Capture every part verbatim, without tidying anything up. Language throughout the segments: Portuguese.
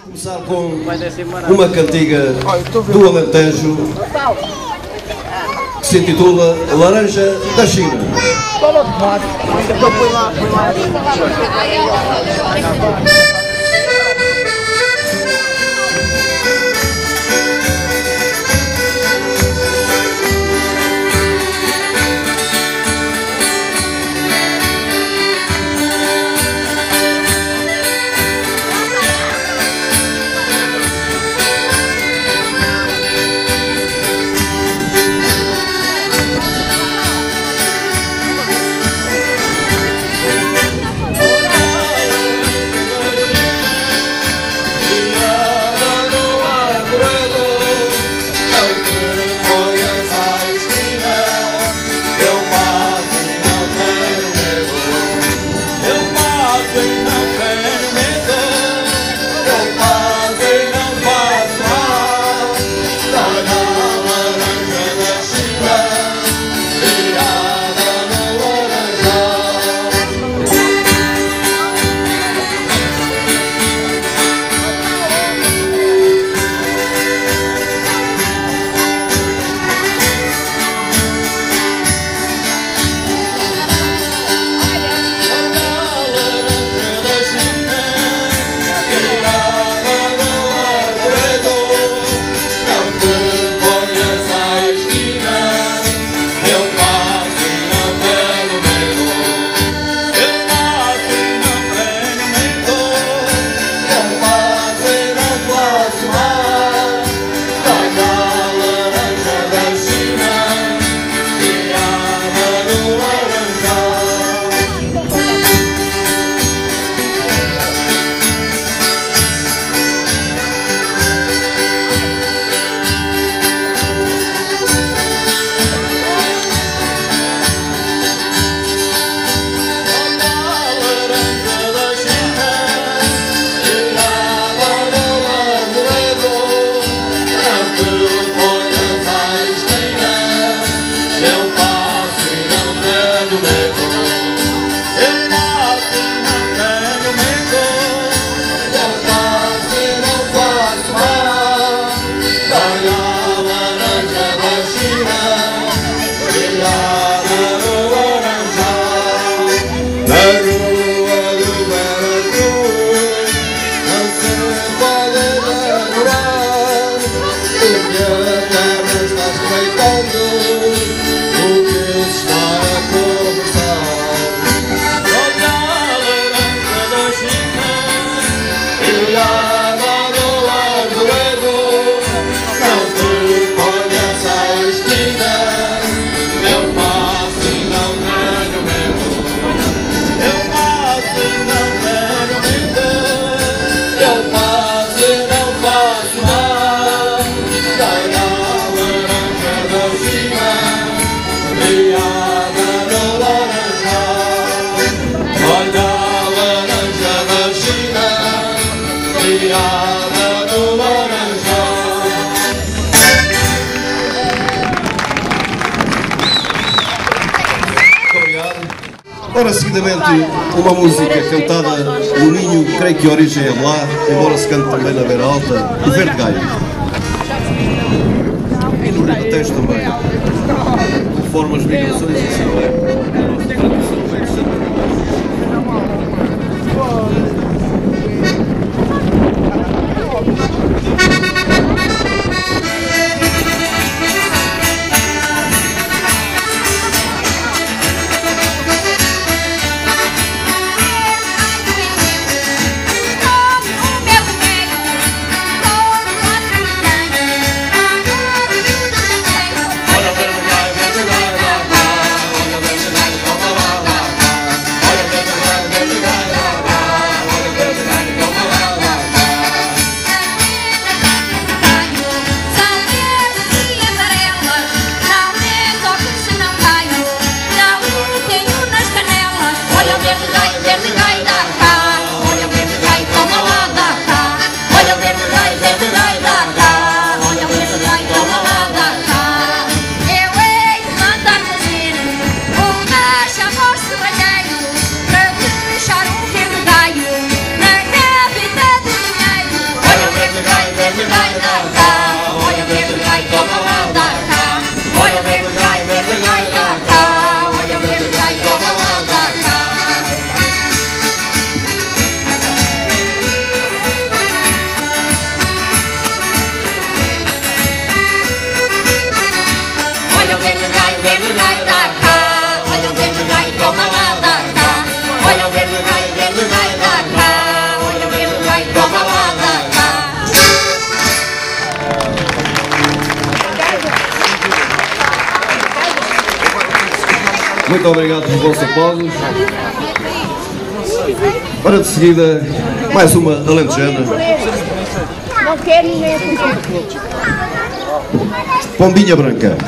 Começar com uma cantiga do Alentejo que se intitula Laranja da China. Ora, seguidamente, uma música cantada no Minho, creio que a origem é lá, embora se cante também na Beira Alta, o Verde Galho. E no Alentejo também, conforme as migrações e assim vai. Olha, verde vai da cá, olha o verde vai, toma lá da cá. Olha o verde vai, verde vai da cá, olha o verde vai, toma lá da cá. Olha o verde vai, verde vai da cá, olha o verde vai, toma lá da cá. Olha o verde vai, verde vai da cá, olha o verde vai, toma lá da cá. Muito obrigado pelos vossos aplausos. Para de seguida, mais uma alentejana. Não quero ninguém acompanhar. Pombinha Branca.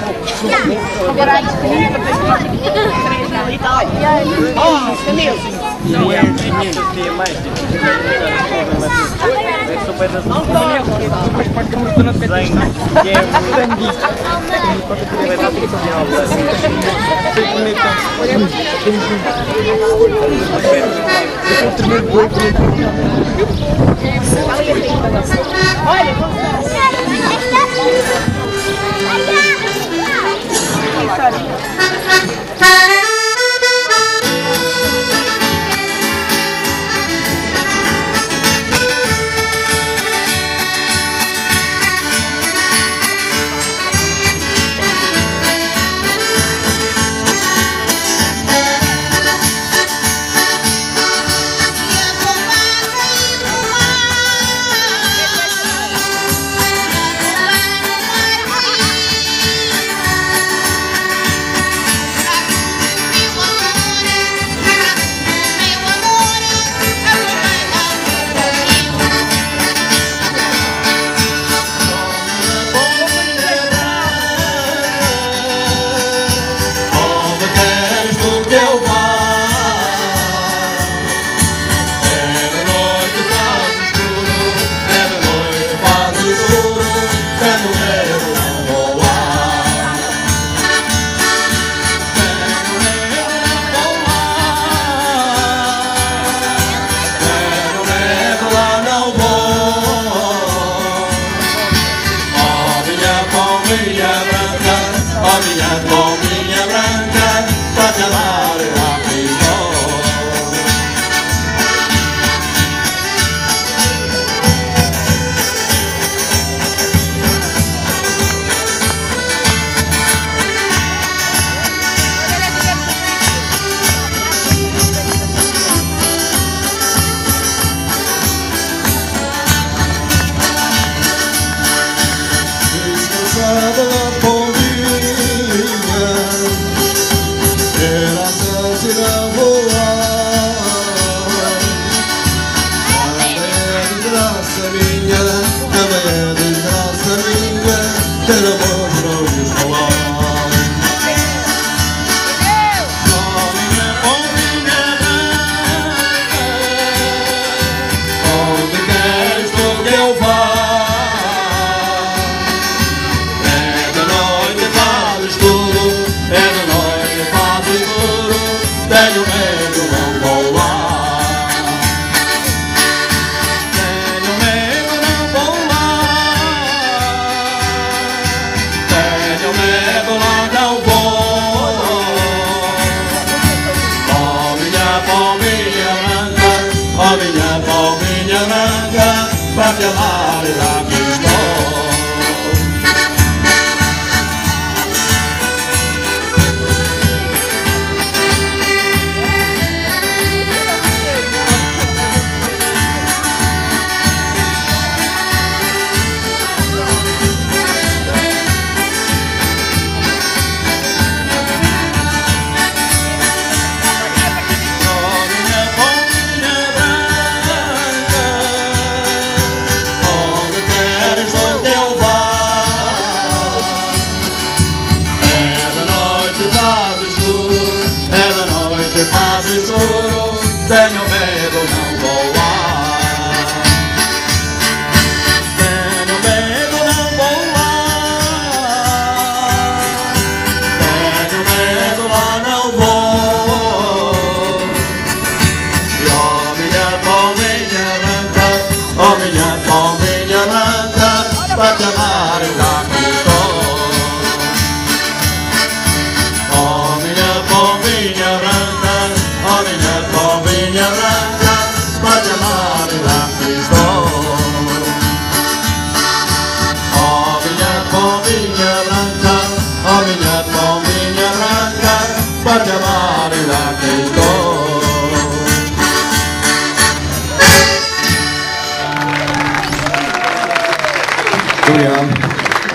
Obrigado.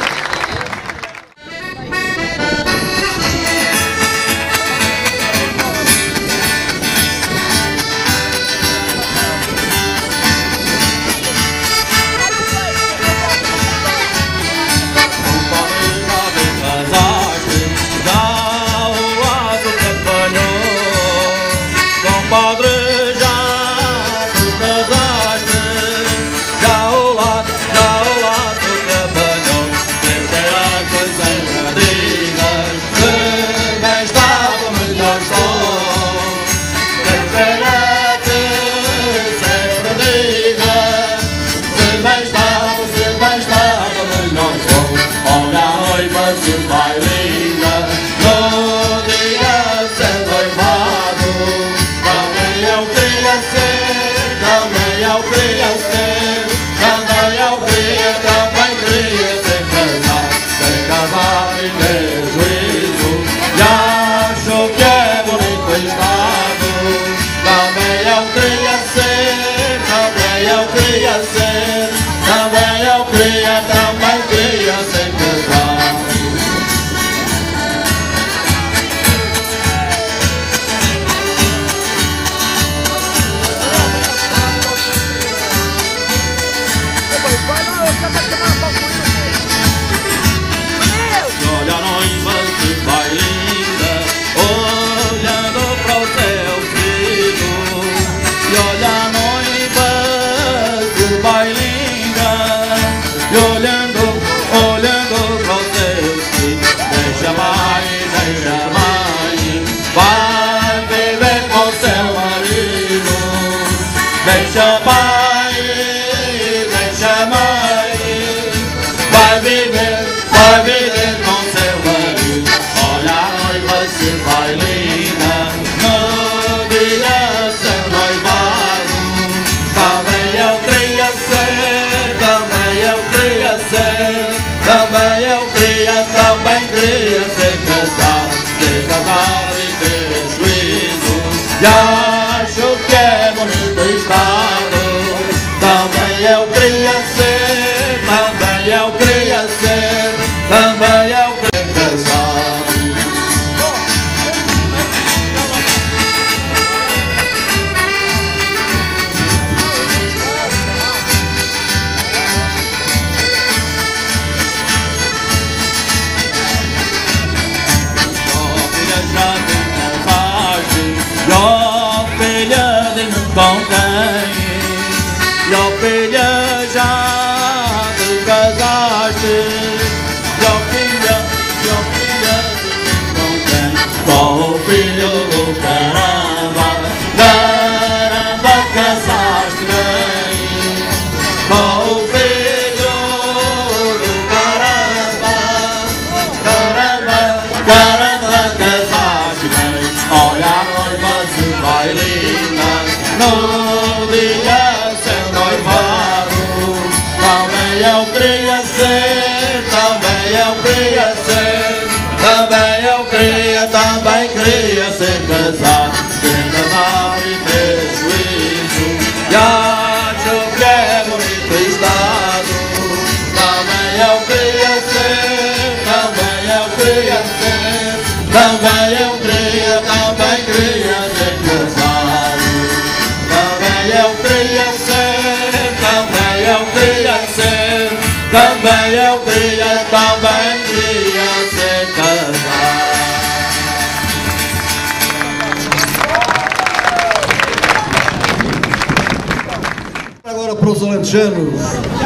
Agora para os alentejanos,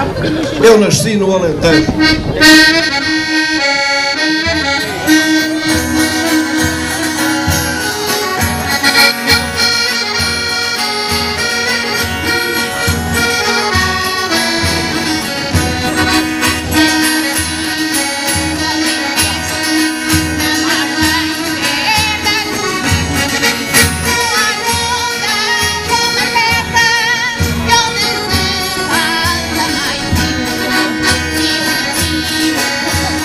eu nasci no Alentejo. Thank you.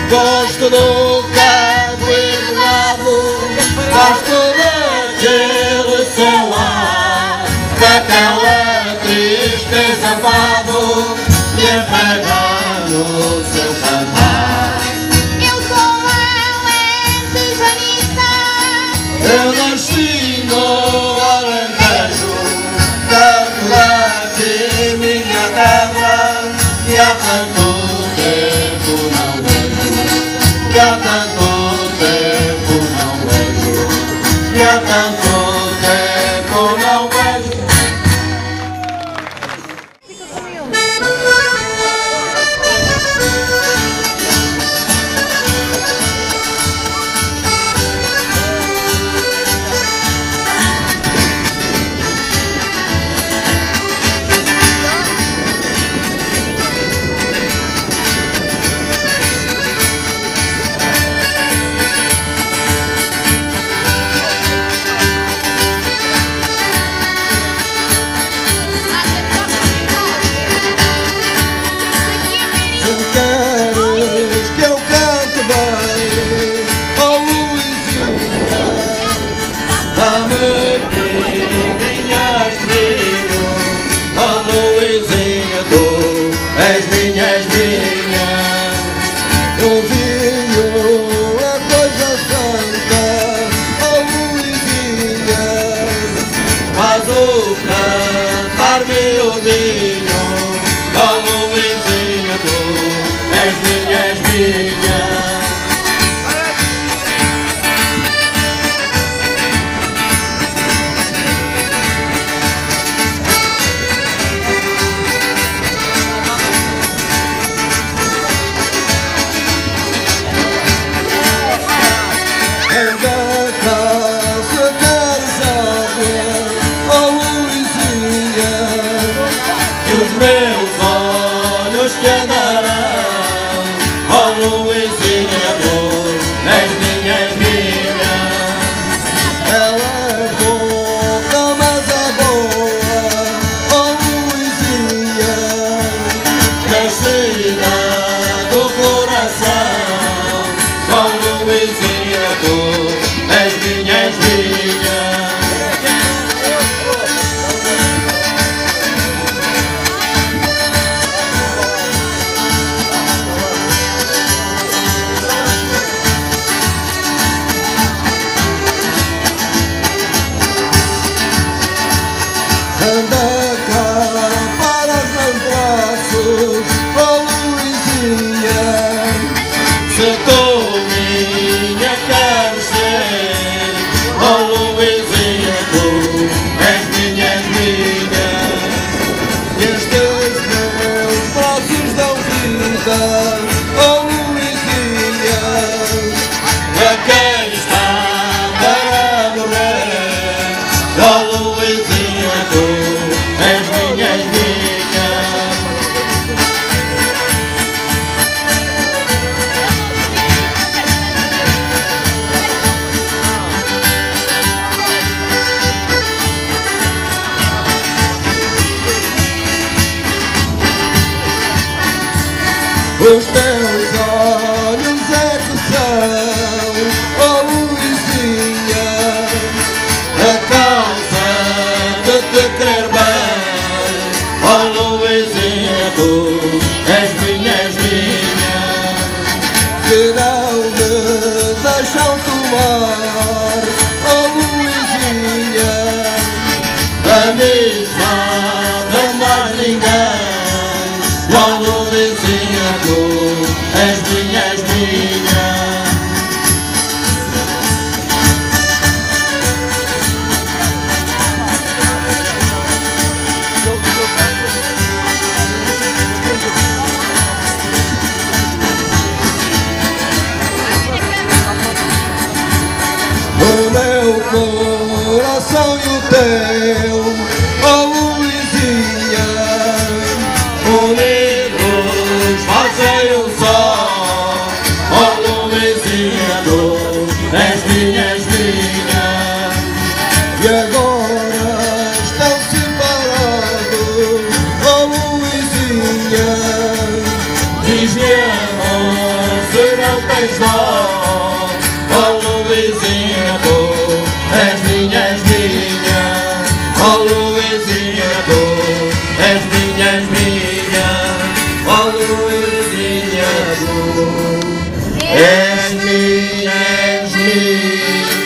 Gosto do cabelado, gosto daquele celular, daquela tristeza fado e apagar no seu cantar. Eu sou Valente Janita, Eu nasci no Alentejo, daquela que minha terra, e há tanto tempo não vejo, e há tanto tempo não vejo, e há tanto tempo não vejo. Os teus olhos é que são, oh Luizinha, a causa de te querer bem. Oh Luizinha, tu és minha, és minha, que não me deixam tomar. Oh Luizinha, a mim nada mais ninguém. Oh Luizinha, tu és minha, és minha. O meu coração e o teu, oh Luizinha, unidos fazem um só. Oh Luizinha, tu és minha, és minha. E agora estão separados, oh Luizinha, diz-me amor, serão mais dó. Oh Luizinha, tu és minha, és minha. Oh Luizinha, tu és minha, és minha. Oh Luizinha, tu és minha, és minha.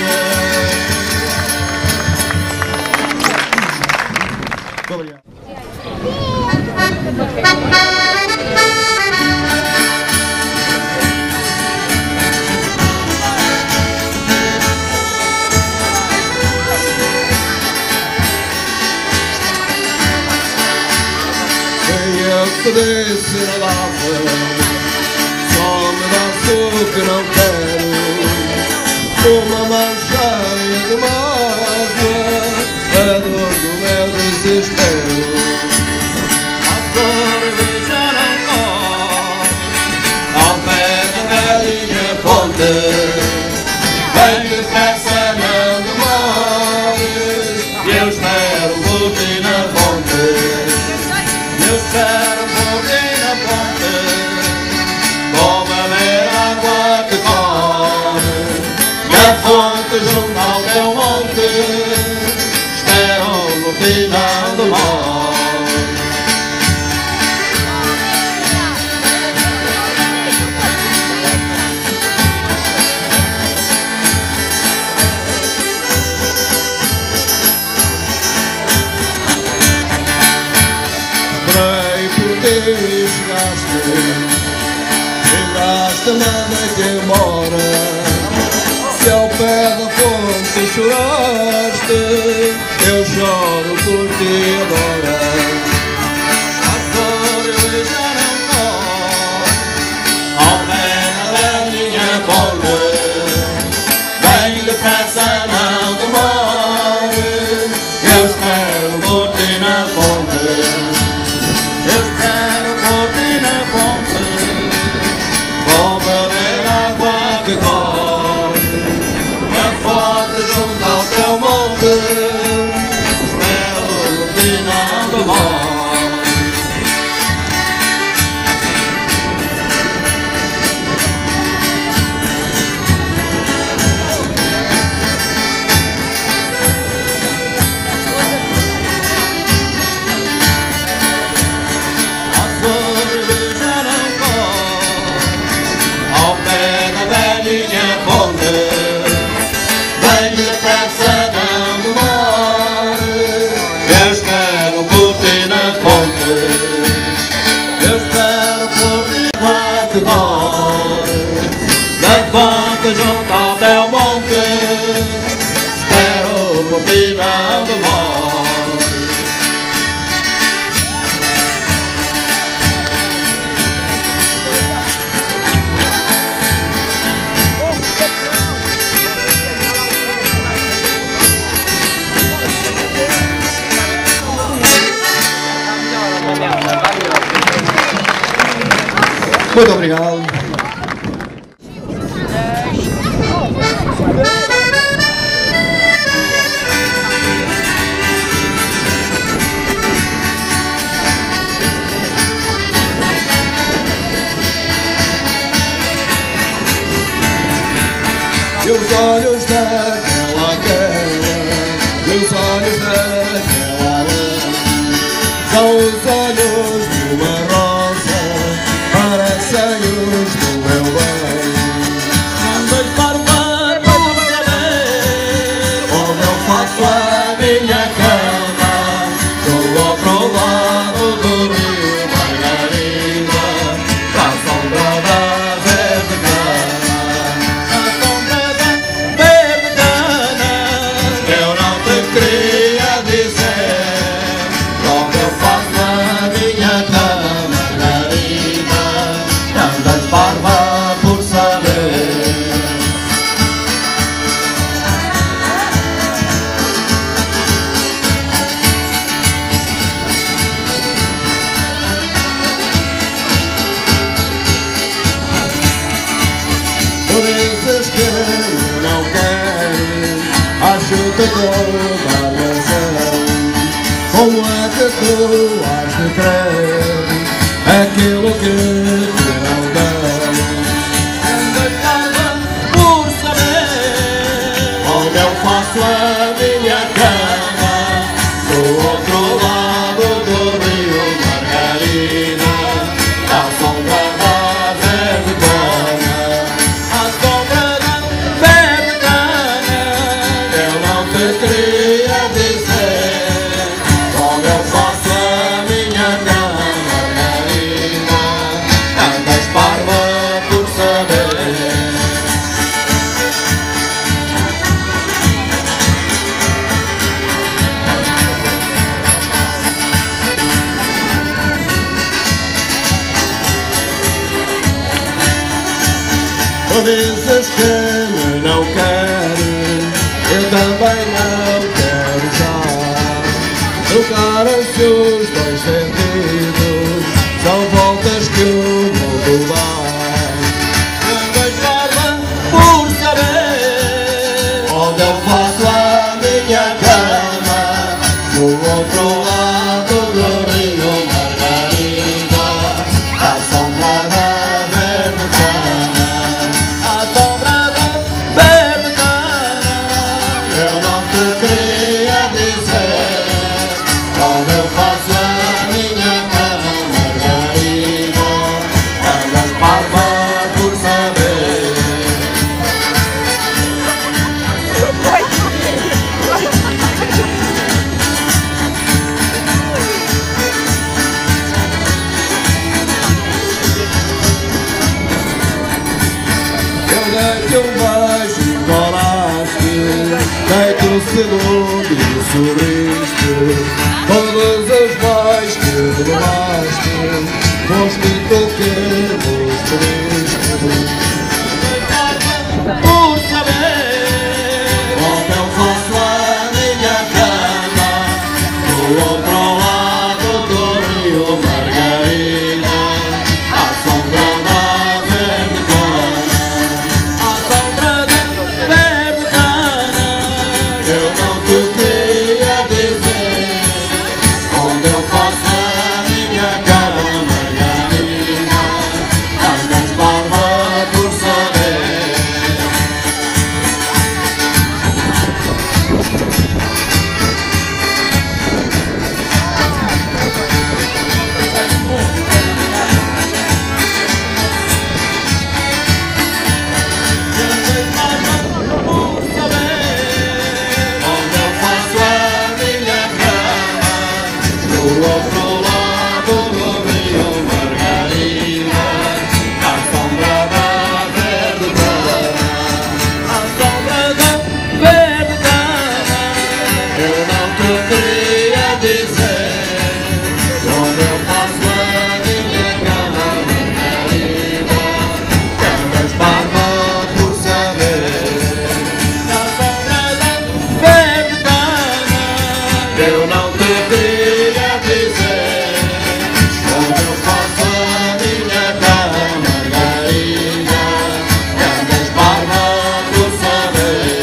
Desse na lava, só me dá açúcar, não quero uma mão cheia de mágoa, a dor do meu desespero. A flor já não corre ao pé da velhinha ponte. Vem depressa, não demores, eu espero por ti na ponte. Eu espero por ti na ponte, vou beber água que corre, e a fonte junto ao teu monte, espero por ti não demore. Chegaste, chegaste, manda-te embora. Se ao pé da fonte choraste, eu choro por ti agora. A flor já não corre ao pé da velhinha ponte. Vem depressa, não demore, eu espero por ti na ponte. Eu espero por ti na ponte, vou beber água que corre, a fonte junto ao teu monte, espero por ti não demore. Vem depressa, não demore, eu espero por ti na ponte. Eu espero por ti na que corre, da fonte junto ao teu monte, espero por ti não demore. Muito obrigado. E os olhos daquela guerra, e os olhos daquela lã, são os olhos de uma rosa, parecem os do meu bem. São dois parvos por saber como eu faço a minha cama, do outro lado do rio Margarida, à sombra da verde cana, à sombra da verde cana. Eu não te queria dizer como eu faço a minha cama, Margarida, andas parva por saber. Tu dizes que não queres, acho que toda a razão. Como é que tu has de crer aquilo que te não dão? Andas dizes que me não queres, eu também não quero já. Trocaram-se os dois sentidos, são voltas que o mundo dá. Não vejo barba por saber onde eu faço a minha cama, do outro lado do rio Margarida, à sombra da verde cana, à sombra da verde cana. Eu não te queria dizer onde eu faço a minha cama, Margarida, andas parva por saber. Eu dei-te um beijo e colaste, dei-te um segundo e sorriste. Todos os bois que levaste, foste tu que vos pediste. Por saber onde eu faço a minha cama, do outro lado do rio Margarida, à sombra da verde cana, à sombra da verde cana. Eu não te queria dizer onde eu faço a minha cama, Margarida, andas parva por saber. Onde eu faço a minha cama, do outro lado do rio Margarida, à sombra da verde cana, à sombra da verde cana. Eu não te queria dizer onde eu faço a minha cama, Margarida, que andas parva por saber. À sombra da verde cana. Eu não te queria dizer onde eu faço a minha cama, Margarida, que andas parva por saber.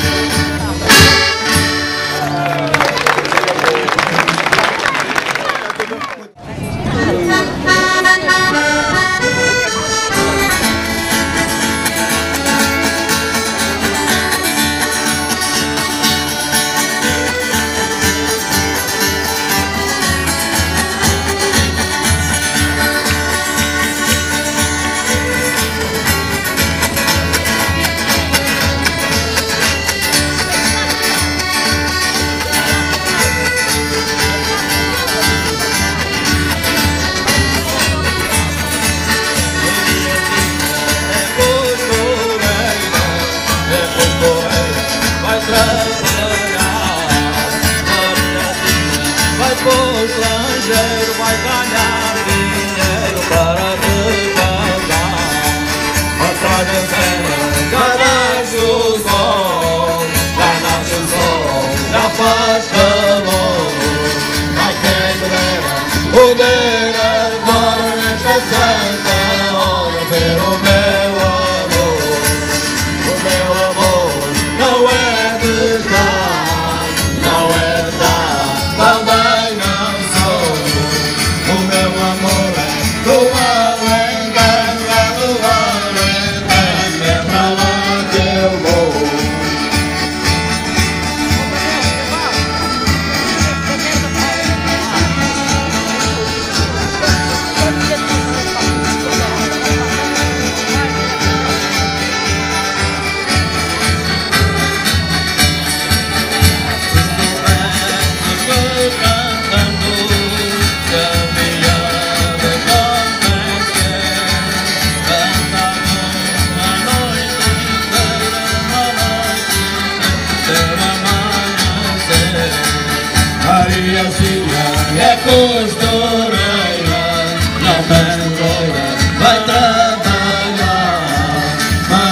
Vai pro estrangeiro, vai ganhar dinheiro para te pagar. Atrás da cena, ganhas o sol, ganhas o sol, já faz calor. Vai quem me dera, poder agora nesta santa hora ver o meu amor. O meu amor não é de cá, não é de lá, também não sou. O meu amor é do além, é do além, é pra lá que eu vou. Maria Cília é costureira, não tem loira, vai trabalhar.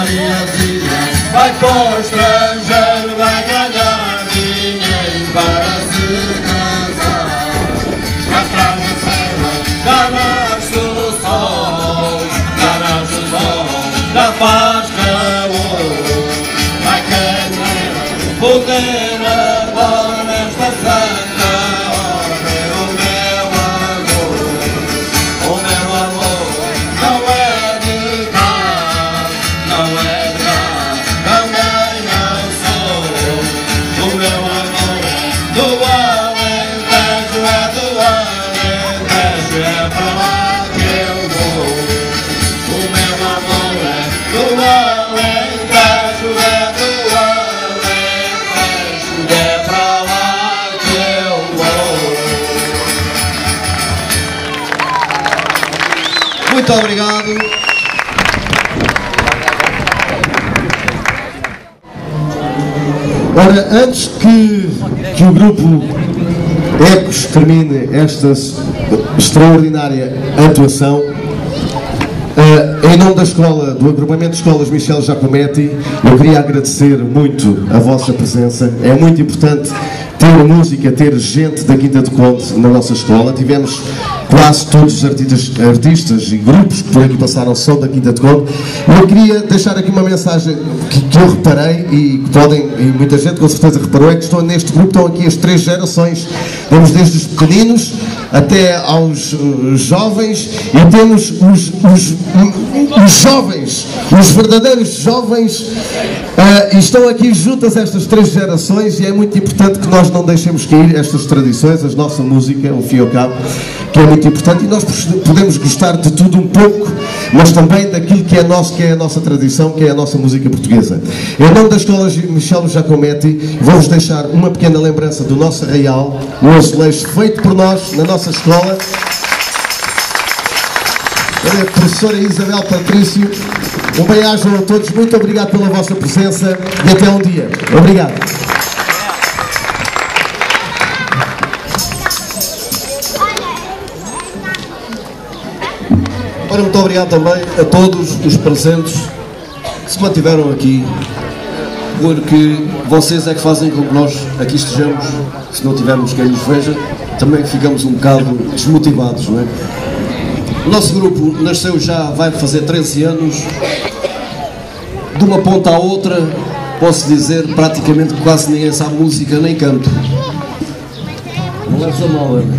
para o estrangeiro vai ganhar dinheiro para se casar. Já traz a cela, já nasce o sol, já nasce o sol, já faz calor. Vai querer poder agora nesta santa hora. O meu amor, o meu amor não é de cá, não é de cá, também não sou. O meu amor é do Alentejo, é do Alentejo, é para lá que eu vou. O meu amor é do Alentejo, é do Alentejo, é para lá que eu vou. Muito obrigado. Ora, antes que, que o grupo Ecos termine esta extraordinária atuação, uh, em nome da escola, do agrupamento de escolas Michel Giacometti, eu queria agradecer muito a vossa presença. É muito importante ter música, ter gente da Quinta do Conde na nossa escola. Tivemos quase todos os artistas, artistas e grupos que por aqui passaram são da Quinta do Conde. Eu queria deixar aqui uma mensagem que, que eu reparei e que podem, e muita gente com certeza reparou, é que estão neste grupo, estão aqui as três gerações. Vamos desde os pequeninos até aos uh, jovens, e temos os, os, os jovens, os verdadeiros jovens, uh, e estão aqui juntas estas três gerações, e é muito importante que nós não deixemos cair estas tradições, a nossa música, ao fim e ao cabo, que é muito importante, e nós podemos gostar de tudo um pouco, mas também daquilo que é nosso, que é a nossa tradição, que é a nossa música portuguesa. Em nome da Escola Michel Giacometti, vou-vos deixar uma pequena lembrança do nosso arraial, um azulejo feito por nós, na nossa escola. A professora Isabel Patrício, um bem-aja a todos, muito obrigado pela vossa presença e até um dia. Obrigado. Ora, muito obrigado também a todos os presentes que se mantiveram aqui, porque vocês é que fazem com que nós aqui estejamos. Se não tivermos quem nos veja, também ficamos um bocado desmotivados, não é? O nosso grupo nasceu já, vai fazer treze anos, de uma ponta à outra, posso dizer, praticamente quase ninguém sabe música nem canto. Não leves a mal, Ana.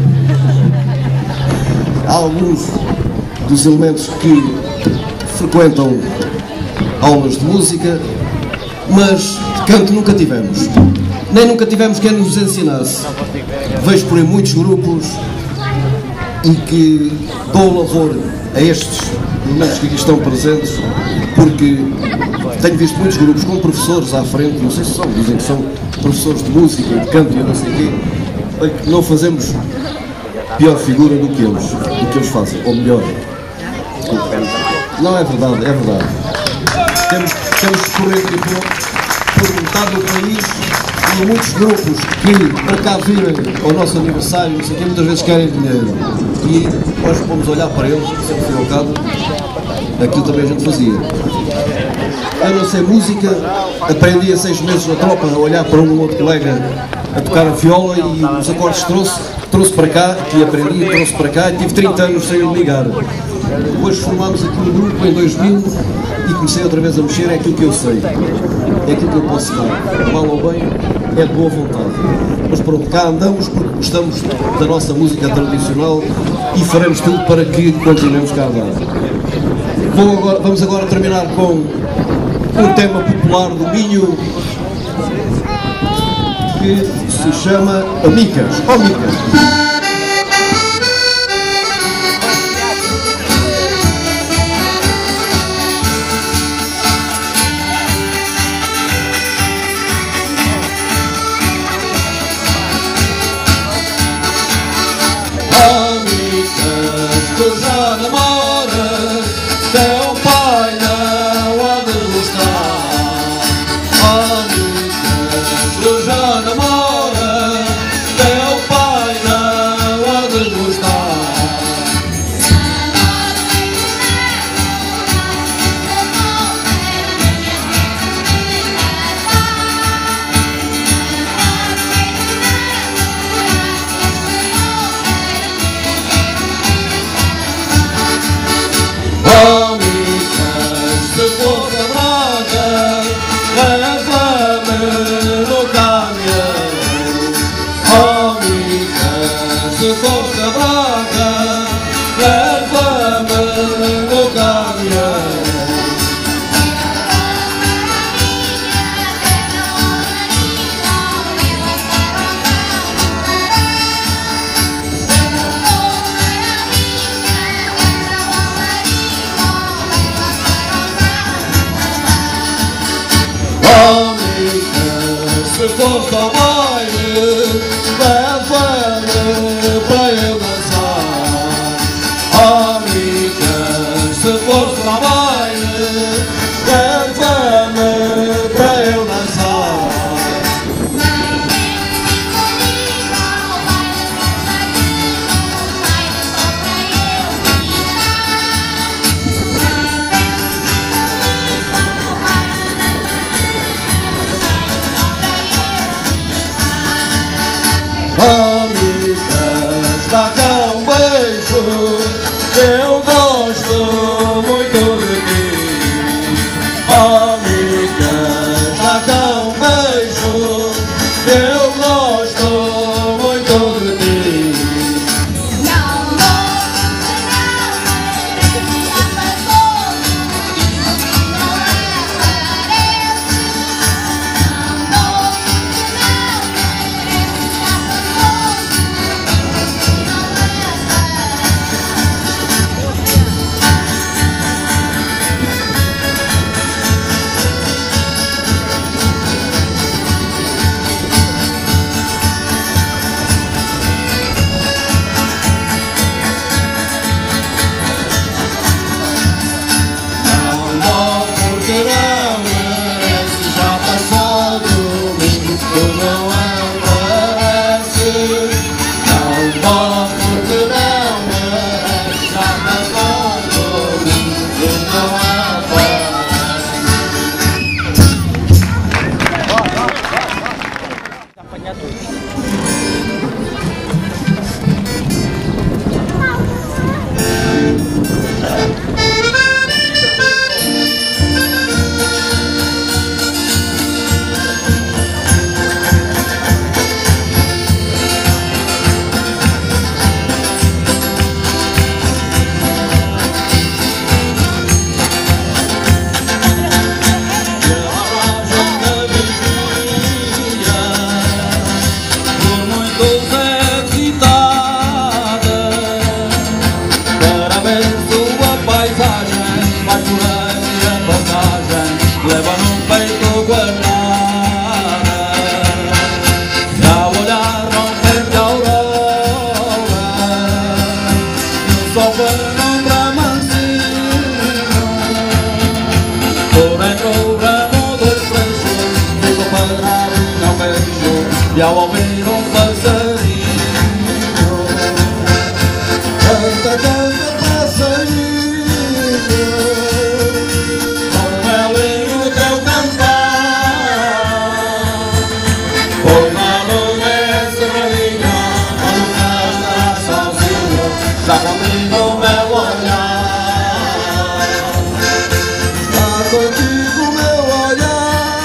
Há alguns dos elementos que frequentam aulas de música, mas de canto nunca tivemos. Nem nunca tivemos quem nos ensinasse. Vejo por aí muitos grupos e que dou louvor a estes elementos que aqui estão presentes, porque tenho visto muitos grupos com professores à frente, não sei se são, dizem que são professores de música e de canto e eu não sei o quê, que não fazemos pior figura do que eles, do que eles fazem, ou melhor. Não, é verdade, é verdade. Temos, temos que correr aqui por, por metade do país e muitos grupos que para cá virem ao nosso aniversário, não sei o quê, muitas vezes querem dinheiro. E nós vamos olhar para eles, sempre fui ao cabo, aquilo também a gente fazia. Eu não sei música, aprendi há seis meses na tropa a olhar para um ou outro colega a tocar a viola e os acordes trouxe, trouxe para cá, que aprendi, trouxe para cá e tive trinta anos sem ligar. Depois formámos aqui um grupo em dois mil e comecei outra vez a mexer, é aquilo que eu sei, é aquilo que eu posso dar, mal ou bem, é de boa vontade. Mas pronto, cá andamos porque gostamos da nossa música tradicional e faremos tudo para que continuemos cá a andar. Vou agora, vamos agora terminar com um tema popular do Minho que se chama Micas. Oh, Micas! Tu já namoras, teu pai não há de gostar. Amigas, tu já namoras, teu pai não for da Braga, leva-me no caminhão. Oh, amiga, se for da Braga, leva-me no caminhão. Se for ao baile, leva-me para eu dançar. Amiga, se for ao baile, leva-me para eu dançar. Amigas, dá cá um beijo, eu gosto muito de ti. Amigas, dá cá um beijo, eu gosto muito de ti. E ao ouvir um passarinho, canta, canta, passarinho, como é lindo o teu cantar. Por na lua esse rainha, quando cá estará sozinho, já comigo o meu olhar. Está contigo o meu olhar.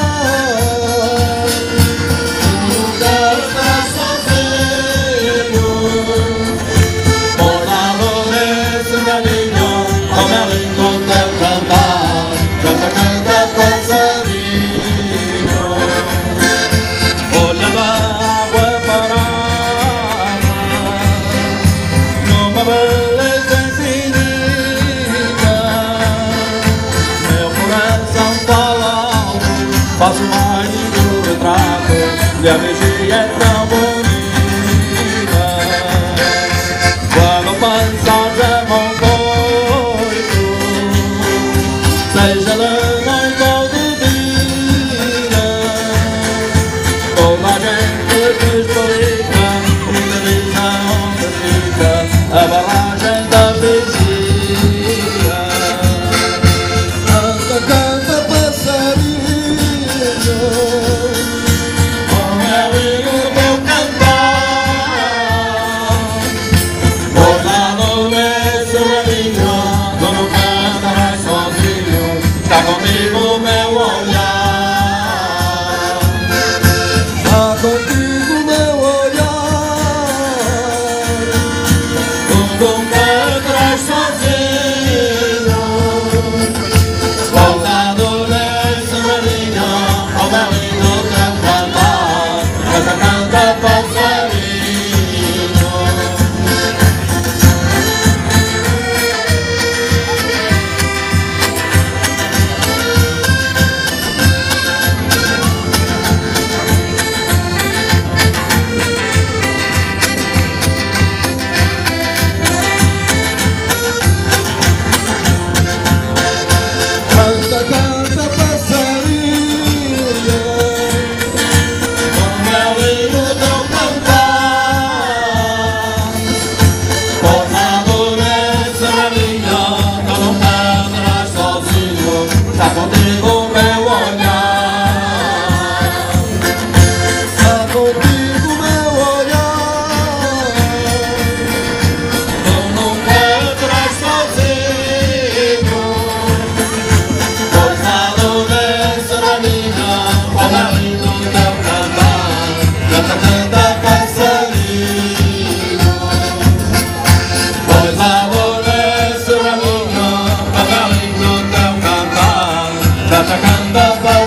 Faço mais do retrato e a vigia é tão bonita. Quando passas é bom coito, seja de noite ou de dia. Toda a gente te explica e te diz aonde fica a barragem da vigia. Canta, canta, passarinho, como é meu olhar. Está contigo meu olhar, Quando me traz sozinho, pousado nessa marinha, ao barulho do teu cantar, essa canta passarinho. canta, canta passarinho, Como é lindo teu cantar, pousado nessa marinha, tu não andarás sozinho, está contigo meu olhar. está contigo meu olhar, Tu nunca entras sozinho, pousado nessa marinha, ao barulho do teu cantar, canta, canta passarinho. Pousado nessa marinha, ao barulho do teu cantar, canta, canta passarinho.